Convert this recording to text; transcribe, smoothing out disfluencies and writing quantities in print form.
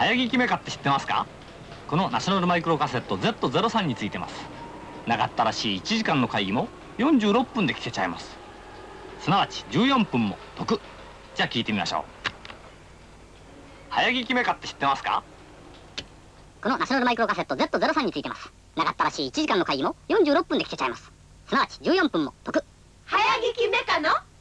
早聞きメカって知ってますか？このナショナルマイクロカセット Z03 についてます。長ったらしい1時間の会議も46分で聞けちゃいます。すなわち14分も得。じゃあ聞いてみましょう。早聞きメカって知ってますか？ このナショナルマイクロカセット Z03 についてます。長ったらしい1時間の会議も46分で聞けちゃいます。すなわち14分も得。 早聞きメカの